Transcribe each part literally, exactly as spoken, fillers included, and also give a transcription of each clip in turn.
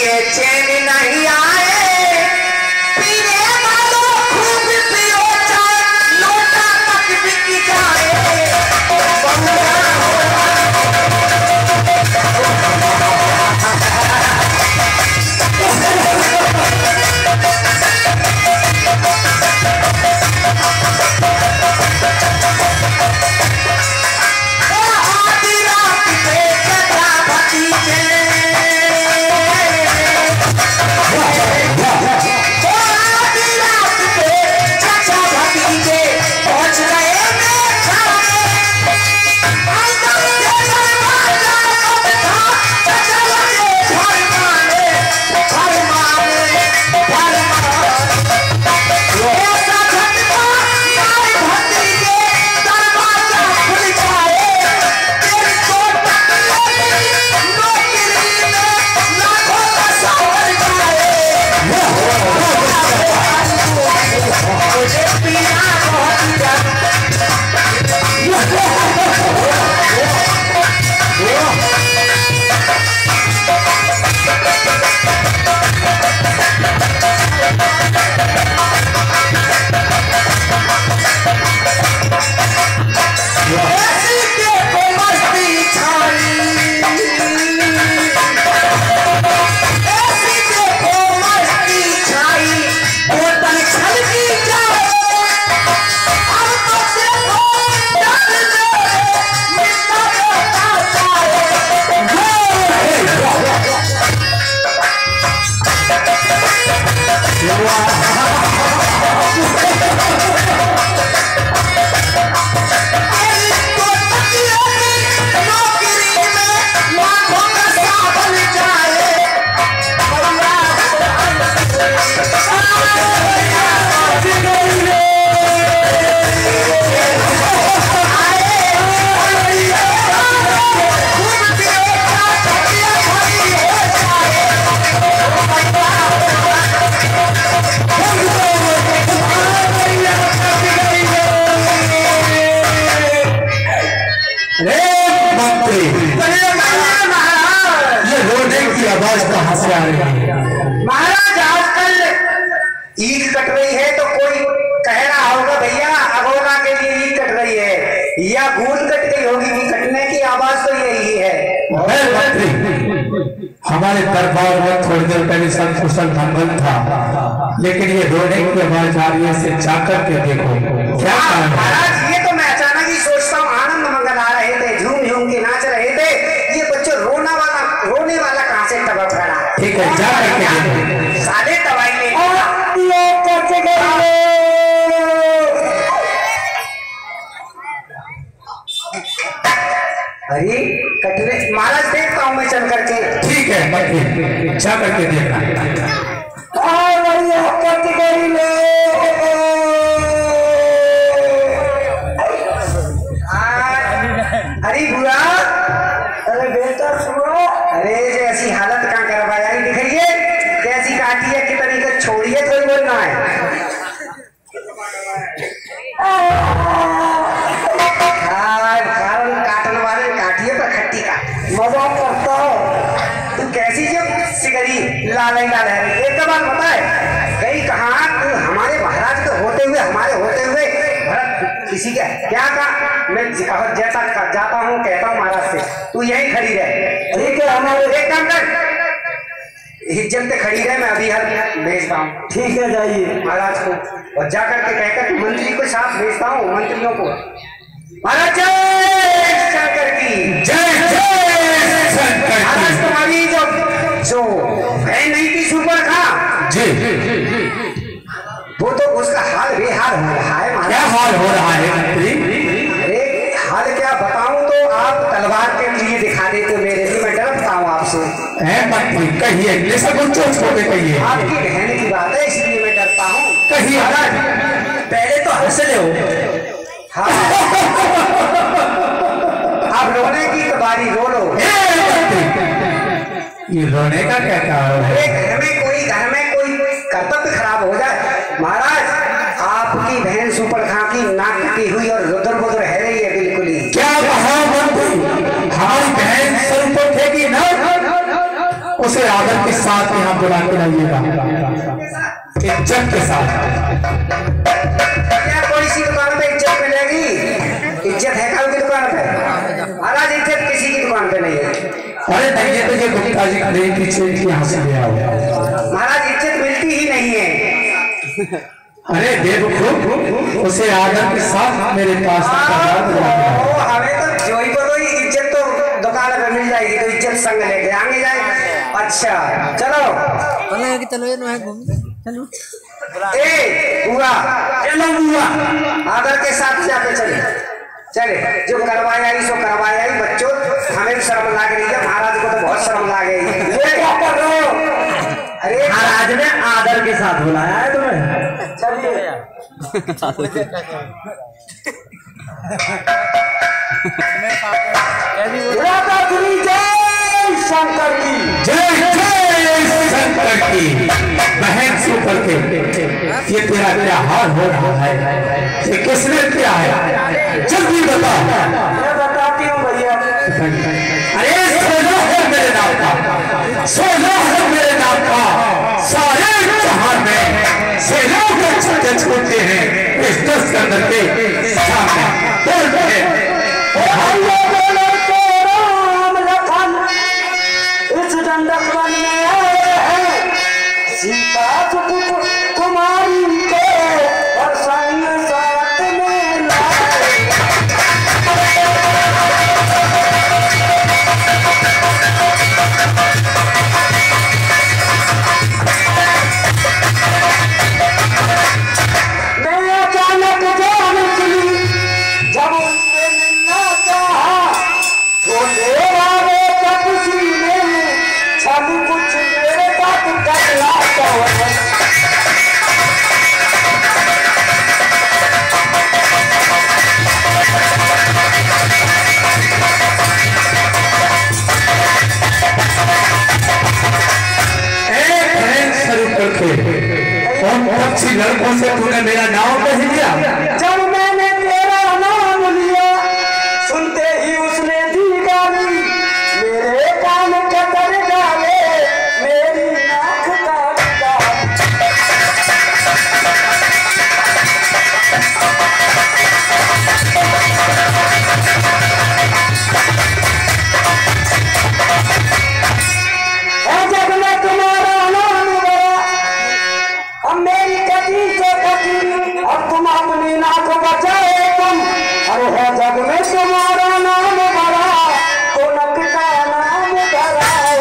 चैन नहीं आए, पीने वालों खूब पियो चाय, लोटा तक बिक जाए। महाराज आजकल ईद कट रही है तो कोई कह रहा होगा भैया अगोला के लिए ईद कट रही है या गूंद कट गई होगी, कटने की आवाज तो यही है। हमारे दरबार में थोड़ी देर पहले संकुशल मंगल था, लेकिन ये रोने की आवाज आ रही है, इसे जाकर के देखो क्या महाराज। ये तो मैं अचानक ही सोचता हूँ, आनंद मंगल आ रहे थे, झूम झूम के नाच रहे थे, ये बच्चों रोना वाला रोने वाला कहाँ से टपक रहा। ठीक है जा करके साले दवाई ले अरे कटरे महाराज देखता हूँ मैं चल करके। ठीक है जा करके देखना। अरे बुआ, अरे बेटा सुनो, अरे जैसी हालत कहाँ करवाया दिख रही है, कैसी काटी है, कितनी का छोड़ी है, थोड़ी बोलना है। काटने वाले काटिए पर खट्टी का मजाक करता हो तू, कैसी जो सिगरी लाल लाल है। एक बात पता है गई कहाँ, तू हमारे महाराज के होते हुए हमारे होते हुए किसी का क्या कहा, मैं जैसा जाता हूँ कहता हूँ महाराज से, तू यही खड़ी रहे। ठीक है हमारे एक काम कर, इज्जत से खड़ी रहे, मैं अभी हर भेजता हूँ। ठीक है जाइए महाराज को, और जाकर के कहकर मंत्री को साथ भेजता हूँ, मंत्रियों को। महाराज जय शंकर की जय जय शंकर। महाराज तुम्हारी जो जो बहन नहीं थी सुपर खा जी, वो तो उसका हाल बेहाल हो रहा है। क्या हाल हो रहा है मंत्री? अरे हाल क्या बताऊं, तो आप तलवार के लिए दिखा देते मेरे लिए, मैं डरता हूँ आपसे। है मंत्री कहिए, सब छोटे कहिए। आपकी बहन की बात है इसलिए मैं डरता हूँ। कहिए पहले तो हंस ले हो। हाँ आप रोने की बारी रो लो। ये रोने का क्या कारण है? घर में कोई घर में कोई कर्तव्य खराब हो जाए। महाराज आपकी बहन सुपर खां की नाक कटी हुई और रुदर बुदर है रही है बिल्कुल ही। क्या कहा मंत्री? हमारी बहन सर पर फेंकी ना, उसे आदर के साथ यहाँ बुला के लाइएगा, इज्जत के साथ। क्या कोई सी दुकान पे इज्जत मिलेगी? इज्जत है कल की दुकान पे? महाराज इज्जत किसी की दुकान पे नहीं है। अरे नहीं, ये तो ये गुप्ता जी खड़े पीछे यहाँ से ले आओ। महाराज इज्जत मिलती ही नहीं है। अरे देखो, उसे आदर के साथ मेरे पास हमें तो जोई को तो इज्जत तो दुकान पे मिल जाएगी, तो इज्जत संग लेके आगे जाए। अच्छा चलो चलो घूम चलो। ए बुआ, चलो बुआ, आदर के साथ जाके चले चले। जो करवाए आई सो करवाए आई। बच्चों हमें भी शर्म लाग रही है, महाराज को तो बहुत शर्म लाग गई। ये क्या कर रहे हो? अरे महाराज ने आदर के साथ बुलाया है तुम्हें। चलिए जय शंकर की जय, जय शंकर की। बहन सुपर के ये तेरा क्या हाल हो रहा है? ये किसने किया है? जल्दी बता। मैं बताती हूँ भैया। अरे सोना है मेरे नाम का, सोना है मेरे नाम का। सारे जहां में से लोग छोटे छोटे हैं इस दस अंदर के सामने बोल रहे हैं। राम लखन इस दंडक वन में आए हैं, सीता कुमारी को और संग साथ में लाए। मैं अचानक जान निकली जब उनसे मिलना चाहा, तो मेरा वो तपसी में छल कुछ मेरे बात करला तो अच्छी लड़कों से तूने मेरा नाम कह दिया। जब मैंने तेरा नाम लिया, सुनते ही उसने दी गाली। मेरे कान कतर डाले, मेरी नाक काट डाली। जब मैं तुम्हारा नाम लिया, अब मेरी कटी से कटी, अब तुम अपनी नाक बचाए तुम। अरे है जब में तुम्हारा नाम भरा, तो नक का नाम भराओ।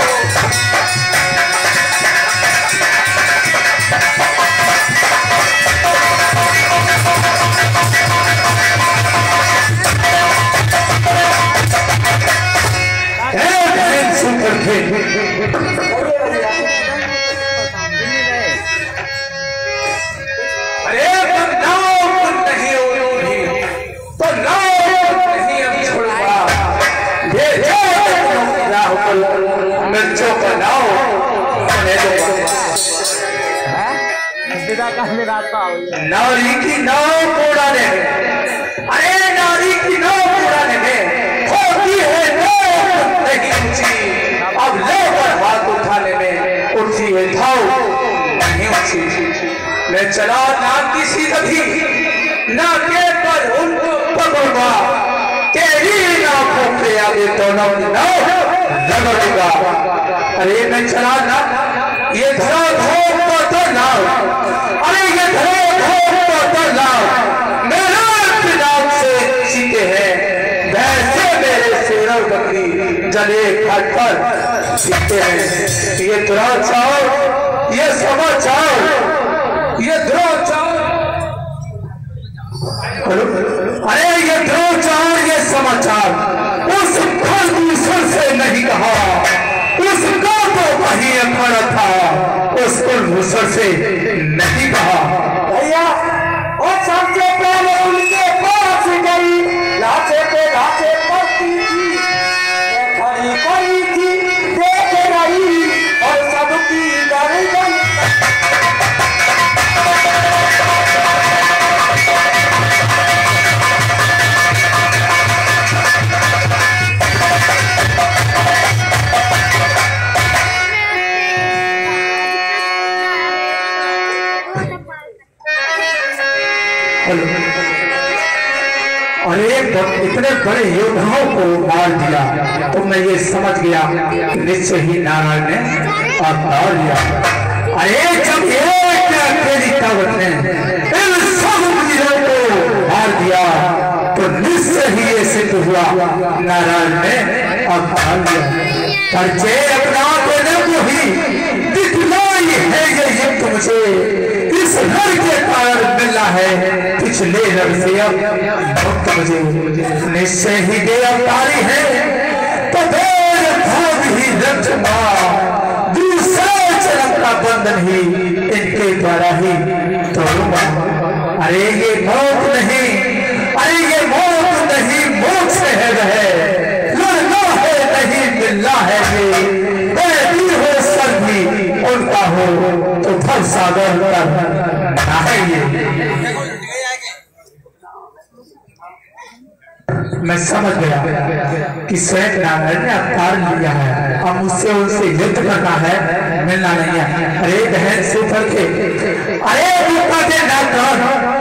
अरे तुम नाव तुम नहीं उड़ोगी, तो नाव तुम नहीं अब छोड़ूंगा। ये मिर्चों का नाव नारी की नाव उड़ाने में, अरे नारी की नाव उड़ाने में होती है नाव नहीं ऊंची। अब लेकर हाथ उठाने में उठी है धाव नहीं ऊंची। मैं चला ना किसी नदी ना के पर उनको पकड़ूंगा, तेरी नाकों के आगे दोनों नाव रगड़ूंगा। अरे मैं चला ना ये धरा धोप को तो नाव, अरे ये धरा धोप को तो नाव मेरा नाव से सीते हैं, वैसे मेरे शेरों बकरी जले घाट पर सीते हैं। ये दुराचार, ये समाचार, ये दुराचार, अरे ये दुराचार, ये समाचार उस खरदूषण से नहीं कहा, उसका तो वही अखड़ा था, उस कुलभूषण से नहीं कहा। भैया वो सबसे पहले उनके पास गई, लाचे पे लाचे पड़ती थी, मैं खड़ी खड़ी थी देख रही, और सबकी गर्दन और एक इतने बड़े योद्धाओं को मार दिया तो मैं ये समझ गया कि निश्चय ही नारायण ने अवतार लिया। अरे जब एक अकेली ताकत ने इन सब वीरों को मार दिया तो निश्चय ही ये सिद्ध हुआ नारायण ने अवतार लिया। परिचय अपना देने को ही दिखलाई है ये युद्ध मुझे इस रण के कारण मिला है पिछले रण से अब भक्त मुझे निश्चय ही दे अवतारी है तो देर भाग ही रचना दूसरे जन्म का बंधन ही इनके द्वारा ही तोड़ूंगा। अरे ये मौत नहीं, अरे ये मौत नहीं, मोक्ष है वह, लड़ना है नहीं मिलना है ये, भी हो सर भी उनका हो तो भव सागर का है ये। मैं समझ गया कि स्वयं नारायण ने अवतार लिया है, अब मुझसे उनसे युद्ध करना है, मिलना नहीं है। अरे बहन सुपर के, अरे रूपा के नाम